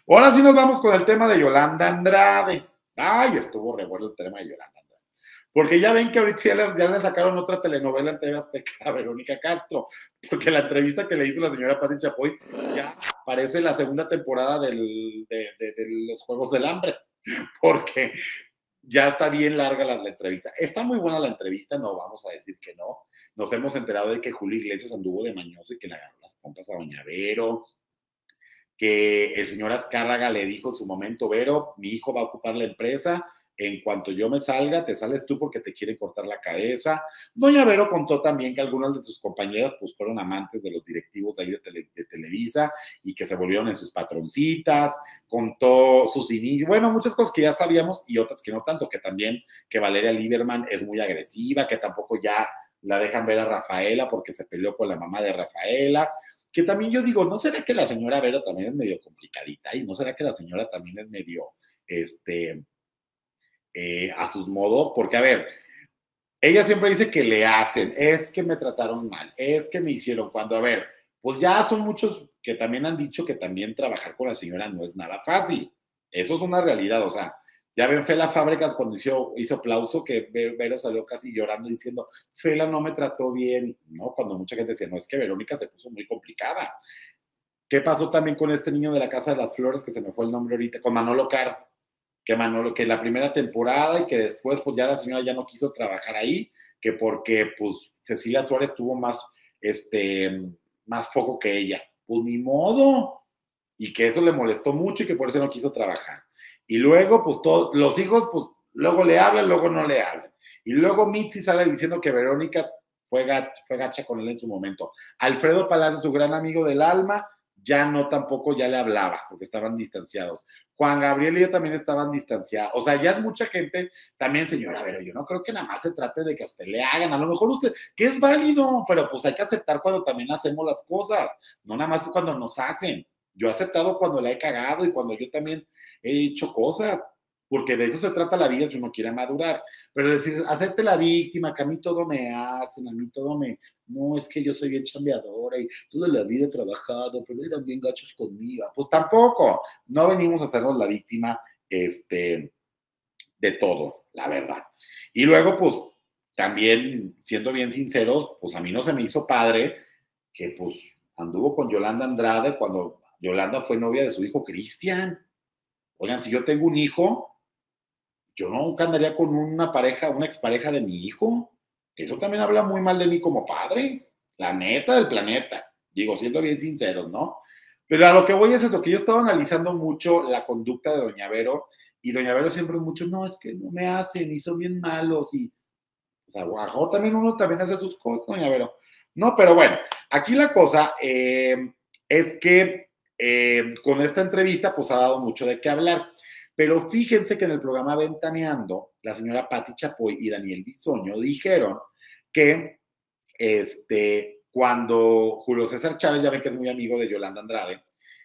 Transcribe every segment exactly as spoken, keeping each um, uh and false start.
Ahora sí nos vamos con el tema de Yolanda Andrade. Ay, estuvo re bueno el tema de Yolanda Andrade. Porque ya ven que ahorita ya le, ya le sacaron otra telenovela en T V Azteca a Verónica Castro, porque la entrevista que le hizo la señora Pati Chapoy ya parece la segunda temporada del, de, de, de los Juegos del Hambre, porque ya está bien larga la, la, entrevista. Está muy buena la entrevista, no vamos a decir que no. Nos hemos enterado de que Julio Iglesias anduvo de mañoso y que le agarró las pompas a Doña Vero, que el señor Azcárraga le dijo en su momento: Vero, mi hijo va a ocupar la empresa, en cuanto yo me salga, te sales tú porque te quiere cortar la cabeza. Doña Vero contó también que algunas de sus compañeras pues fueron amantes de los directivos de ahí de, tele, de Televisa y que se volvieron en sus patroncitas, contó sus inicios, bueno, muchas cosas que ya sabíamos y otras que no tanto, que también que Valeria Lieberman es muy agresiva, que tampoco ya la dejan ver a Rafaela porque se peleó con la mamá de Rafaela, que también yo digo, ¿no será que la señora Vero también es medio complicadita? ¿Y no será que la señora también es medio, este, eh, a sus modos? Porque, a ver, ella siempre dice que le hacen, es que me trataron mal, es que me hicieron, cuando, a ver, pues ya son muchos que también han dicho que también trabajar con la señora no es nada fácil. Eso es una realidad, o sea, ya ven Fela Fábregas cuando hizo, hizo aplauso, que Vero salió casi llorando diciendo, Fela no me trató bien, ¿no? Cuando mucha gente decía, no, es que Verónica se puso muy complicada. ¿Qué pasó también con este niño de la Casa de las Flores, que se me fue el nombre ahorita, con Manolo Caro? Que Manolo, que la primera temporada y que después, pues ya la señora ya no quiso trabajar ahí, que porque, pues, Cecilia Suárez tuvo más, este, más foco que ella. Pues ni modo. Y que eso le molestó mucho y que por eso no quiso trabajar. Y luego, pues, todos los hijos, pues, luego le hablan, luego no le hablan. Y luego Mitzi sale diciendo que Verónica fue gacha, fue gacha con él en su momento. Alfredo Palacio, su gran amigo del alma, ya no tampoco ya le hablaba, porque estaban distanciados. Juan Gabriel y yo también estaban distanciados. O sea, ya es mucha gente, también, señora, pero yo no creo que nada más se trate de que a usted le hagan, a lo mejor usted, que es válido, pero pues hay que aceptar cuando también hacemos las cosas, no nada más cuando nos hacen. Yo he aceptado cuando la he cagado y cuando yo también he hecho cosas, porque de eso se trata la vida si uno quiere madurar. Pero decir, hacerte la víctima, que a mí todo me hacen, a mí todo me... No, es que yo soy bien chambeadora y toda la vida he trabajado, pero eran bien gachos conmigo. Pues tampoco, no venimos a hacernos la víctima este, de todo, la verdad. Y luego, pues, también, siendo bien sinceros, pues a mí no se me hizo padre que, pues, anduvo con Yolanda Andrade cuando Yolanda fue novia de su hijo Cristian. Oigan, si yo tengo un hijo, yo nunca andaría con una pareja, una expareja de mi hijo. Eso también habla muy mal de mí como padre. La neta del planeta. Digo, siendo bien sinceros, ¿no? Pero a lo que voy es eso, que yo estaba analizando mucho la conducta de Doña Vero, y Doña Vero siempre mucho, no, es que no me hacen, y son bien malos, y, o sea, guajo, también uno también hace sus cosas, Doña Vero. No, pero bueno, aquí la cosa eh, es que eh, con esta entrevista, pues ha dado mucho de qué hablar. Pero fíjense que en el programa Ventaneando, la señora Pati Chapoy y Daniel Bisoño dijeron que este, cuando Julio César Chávez, ya ven que es muy amigo de Yolanda Andrade,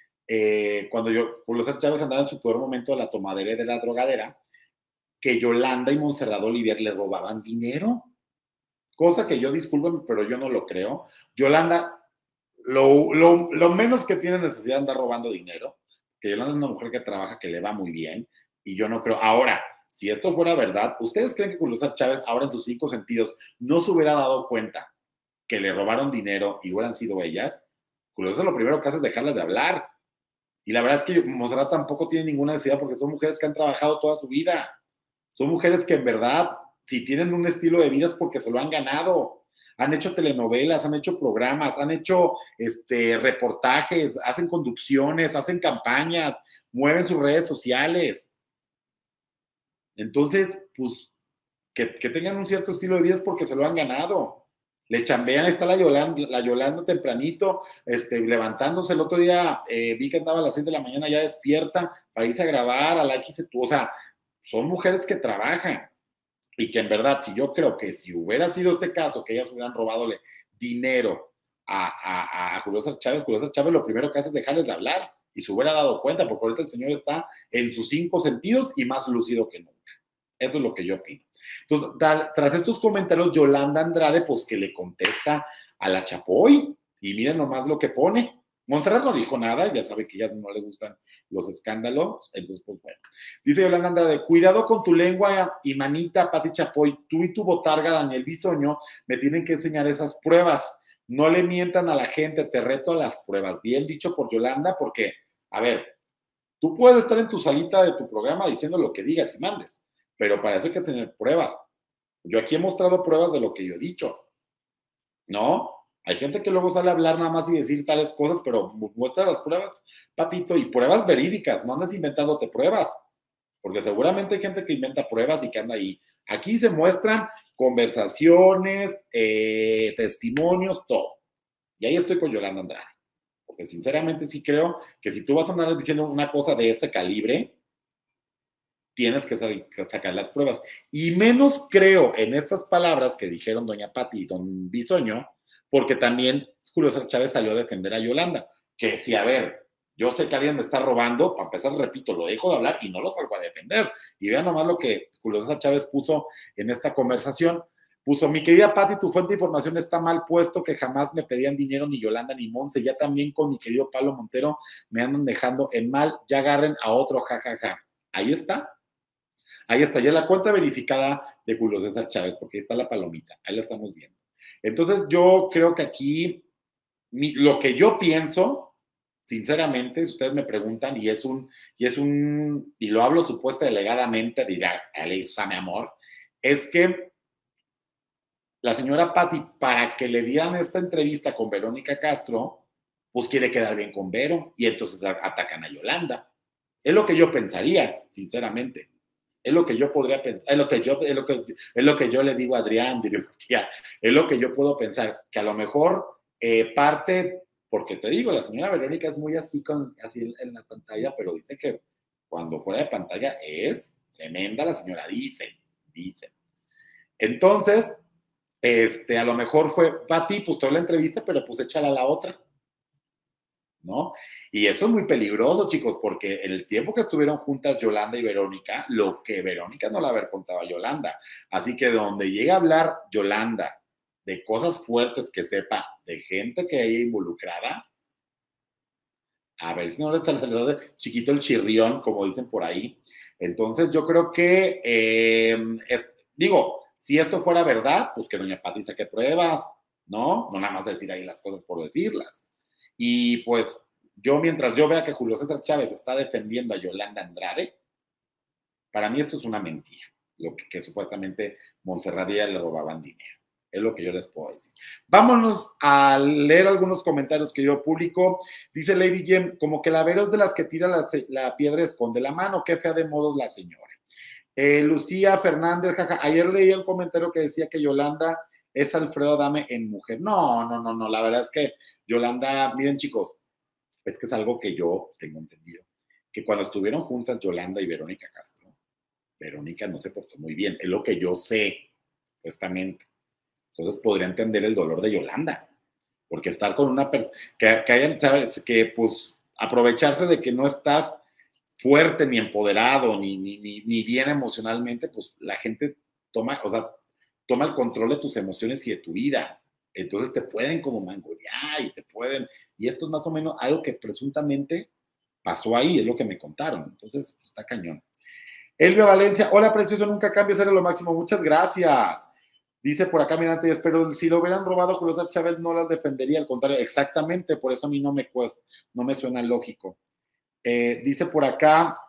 eh, cuando yo, Julio César Chávez andaba en su peor momento de la tomadera y de la drogadera, que Yolanda y Montserrat Olivier le robaban dinero, cosa que yo disculpen, pero yo no lo creo. Yolanda, lo, lo, lo menos que tiene necesidad de andar robando dinero, que Yolanda es una mujer que trabaja, que le va muy bien, y yo no creo. Ahora, si esto fuera verdad, ¿ustedes creen que Julio César Chávez, ahora en sus cinco sentidos, no se hubiera dado cuenta que le robaron dinero y hubieran sido ellas? Julio César lo primero que hace es dejarlas de hablar. Y la verdad es que Montserrat tampoco tiene ninguna necesidad porque son mujeres que han trabajado toda su vida. Son mujeres que en verdad, si tienen un estilo de vida es porque se lo han ganado. Han hecho telenovelas, han hecho programas, han hecho este, reportajes, hacen conducciones, hacen campañas, mueven sus redes sociales. Entonces, pues, que, que tengan un cierto estilo de vida es porque se lo han ganado. Le chambean, está la Yolanda, la Yolanda tempranito, este, levantándose. El otro día eh, vi que andaba a las seis de la mañana ya despierta para irse a grabar a la X, o sea, son mujeres que trabajan y que en verdad, si yo creo que si hubiera sido este caso, que ellas hubieran robadole dinero a, a, a Julio César Chávez, Julio César Chávez lo primero que hace es dejarles de hablar y se hubiera dado cuenta, porque ahorita el señor está en sus cinco sentidos y más lúcido que nunca. Eso es lo que yo opino. Entonces, tras estos comentarios, Yolanda Andrade, pues que le contesta a la Chapoy, y miren nomás lo que pone. Montserrat no dijo nada, ya sabe que ya no le gustan los escándalos, entonces pues bueno. Dice Yolanda Andrade, cuidado con tu lengua y manita, Pati Chapoy, tú y tu botarga, Daniel Bisoño, me tienen que enseñar esas pruebas, no le mientan a la gente, te reto a las pruebas, bien dicho por Yolanda, porque, a ver, tú puedes estar en tu salita de tu programa diciendo lo que digas y mandes, pero para eso hay que tener pruebas. Yo aquí he mostrado pruebas de lo que yo he dicho, ¿no? Hay gente que luego sale a hablar nada más y decir tales cosas, pero muestra las pruebas, papito, y pruebas verídicas, no andes inventándote pruebas, porque seguramente hay gente que inventa pruebas y que anda ahí. Aquí se muestran conversaciones, eh, testimonios, todo. Y ahí estoy con Yolanda Andrade, porque sinceramente sí creo que si tú vas a andar diciendo una cosa de ese calibre, tienes que sacar las pruebas. Y menos creo en estas palabras que dijeron doña Pati y don Bisoño, porque también Julio César Chávez salió a defender a Yolanda, que si, a ver, yo sé que alguien me está robando, para empezar, repito, lo dejo de hablar y no lo salgo a defender. Y vean nomás lo que Julio César Chávez puso en esta conversación. Puso, mi querida Pati, tu fuente de información está mal puesto, que jamás me pedían dinero ni Yolanda ni Monse, ya también con mi querido Pablo Montero me andan dejando en mal, ya agarren a otro, jajaja. Ja, ja. Ahí está. Ahí está, ya la cuenta verificada de Julio César Chávez, porque ahí está la palomita, ahí la estamos viendo. Entonces, yo creo que aquí, mi, lo que yo pienso, sinceramente, si ustedes me preguntan, y es un, y es un, y lo hablo supuesta delegadamente, dirá, Elisa, mi amor, es que la señora Pati, para que le dieran esta entrevista con Verónica Castro, pues quiere quedar bien con Vero, y entonces atacan a Yolanda. Es lo que yo pensaría, sinceramente. Es lo que yo podría pensar, es lo que yo, es lo que, es lo que yo le digo a Adrián, diría, tía, es lo que yo puedo pensar, que a lo mejor eh, parte, porque te digo, la señora Verónica es muy así, con, así en, en la pantalla, pero dice que cuando fuera de pantalla es tremenda la señora, dice, dice. Entonces, este, a lo mejor fue, Pati, pues toda la entrevista, pero pues échala a la otra, ¿no? Y eso es muy peligroso, chicos, porque en el tiempo que estuvieron juntas Yolanda y Verónica, lo que Verónica no le haber contado a Yolanda. Así que donde llega a hablar Yolanda de cosas fuertes que sepa de gente que haya involucrada, a ver si no les sale chiquito el chirrión, como dicen por ahí. Entonces yo creo que, eh, es, digo, si esto fuera verdad, pues que doña Pati saque pruebas, ¿no? No nada más decir ahí las cosas por decirlas. Y pues yo, mientras yo vea que Julio César Chávez está defendiendo a Yolanda Andrade, para mí esto es una mentira, lo que, que supuestamente Montserrat y ella le robaban dinero. Es lo que yo les puedo decir. Vámonos a leer algunos comentarios que yo publico. Dice Lady Jem, como que la Vero es de las que tira la, la piedra y esconde la mano. Qué fea de modos la señora. Eh, Lucía Fernández, jaja, ayer leí un comentario que decía que Yolanda es Alfredo Adame en mujer. No, no, no, no, la verdad es que Yolanda, miren chicos, es que es algo que yo tengo entendido, que cuando estuvieron juntas Yolanda y Verónica Castro, Verónica no se portó muy bien, es lo que yo sé, supuestamente. Entonces podría entender el dolor de Yolanda, porque estar con una persona, que, que hayan, ¿sabes? Que pues aprovecharse de que no estás fuerte ni empoderado, ni, ni, ni, ni bien emocionalmente, pues la gente toma, o sea, toma el control de tus emociones y de tu vida. Entonces te pueden como mangonear y te pueden, y esto es más o menos algo que presuntamente pasó ahí, es lo que me contaron. Entonces, pues, está cañón. Elvia Valencia, hola precioso, nunca cambies, eres lo máximo, muchas gracias. Dice por acá, mirante, pero si lo hubieran robado Julio César Chávez no las defendería, al contrario, exactamente, por eso a mí no me cuesta, no me suena lógico. Eh, dice por acá,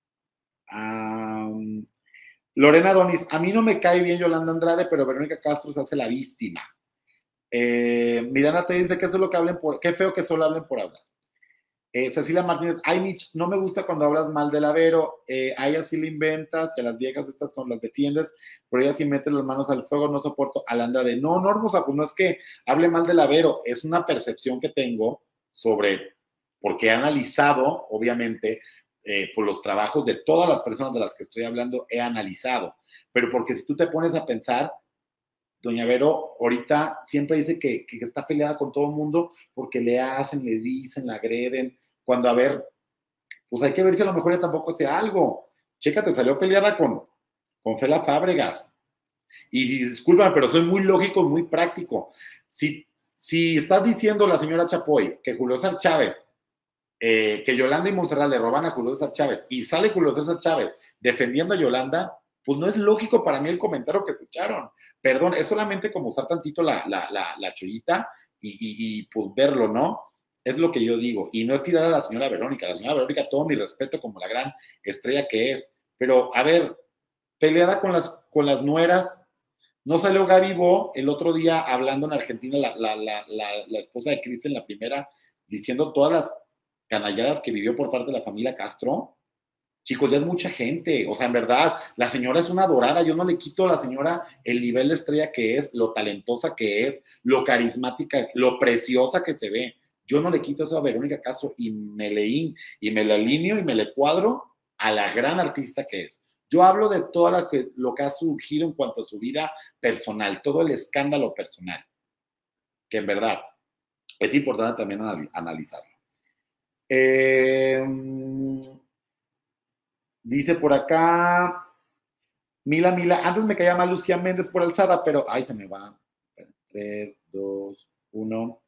um, Lorena Donis, a mí no me cae bien Yolanda Andrade, pero Verónica Castro se hace la víctima. Eh, Mirana te dice que eso es lo que hablen por, qué feo que solo hablen por hablar. Eh, Cecilia Martínez, ay Mitch, no me gusta cuando hablas mal de la Vero, eh, a ella sí le inventas, y a las viejas estas son las defiendes, pero ella sí mete las manos al fuego, no soporto a la Andrade. No, no, hermosa, pues no es que hable mal de la Vero, es una percepción que tengo sobre, porque he analizado, obviamente, eh, por los trabajos de todas las personas de las que estoy hablando, he analizado, pero porque si tú te pones a pensar, doña Vero ahorita siempre dice que, que está peleada con todo el mundo porque le hacen, le dicen, la agreden, cuando a ver, pues hay que ver si a lo mejor ya tampoco sea algo. Chécate, salió peleada con, con Fela Fábregas. Y discúlpame, pero soy muy lógico, muy práctico. Si, Si está diciendo la señora Chapoy que Julio César Chávez, eh, que Yolanda y Montserrat le roban a Julio César Chávez y sale Julio César Chávez defendiendo a Yolanda, pues no es lógico para mí el comentario que se echaron. Perdón, es solamente como usar tantito la, la, la, la chollita y, y, y pues verlo, ¿no? Es lo que yo digo. Y no es tirar a la señora Verónica. La señora Verónica, todo mi respeto como la gran estrella que es. Pero, a ver, peleada con las, con las nueras. No salió Gaby Bo el otro día hablando en Argentina, la, la, la, la, la esposa de Cristian, la primera, diciendo todas las canalladas que vivió por parte de la familia Castro. Chicos, ya es mucha gente. O sea, en verdad, la señora es una adorada. Yo no le quito a la señora el nivel de estrella que es, lo talentosa que es, lo carismática, lo preciosa que se ve. Yo no le quito eso a Verónica Castro y me leí y me la alineo y me le cuadro a la gran artista que es. Yo hablo de todo lo que, lo que ha surgido en cuanto a su vida personal, todo el escándalo personal, que en verdad es importante también analizarlo. Eh, dice por acá, Mila, Mila, antes me caía mal Lucía Méndez por alzada, pero, ay, se me va. tres, dos, uno.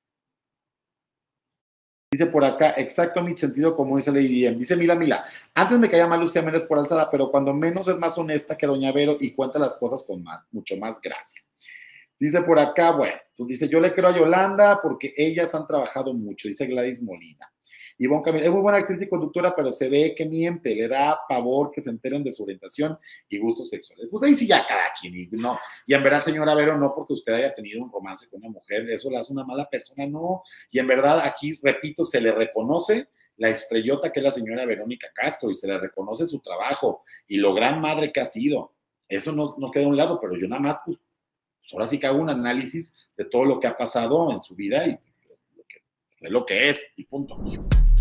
Dice por acá, exacto mi sentido común, dice Lady M. Dice Mila, Mila, antes me caía mal Lucía Méndez por alzada, pero cuando menos es más honesta que Doña Vero y cuenta las cosas con más, mucho más gracia. Dice por acá, bueno, pues dice, yo le creo a Yolanda porque ellas han trabajado mucho, dice Gladys Molina. Ivonne Camila, es muy buena actriz y conductora, pero se ve que miente, le da pavor que se enteren de su orientación y gustos sexuales. Pues ahí sí ya cada quien, y no. Y en verdad, señora Vero, no porque usted haya tenido un romance con una mujer, eso la hace una mala persona, no. Y en verdad, aquí, repito, se le reconoce la estrellota que es la señora Verónica Castro y se le reconoce su trabajo y lo gran madre que ha sido. Eso no, no queda a un lado, pero yo nada más, pues, pues ahora sí que hago un análisis de todo lo que ha pasado en su vida y pues, lo que, es lo que es, y punto.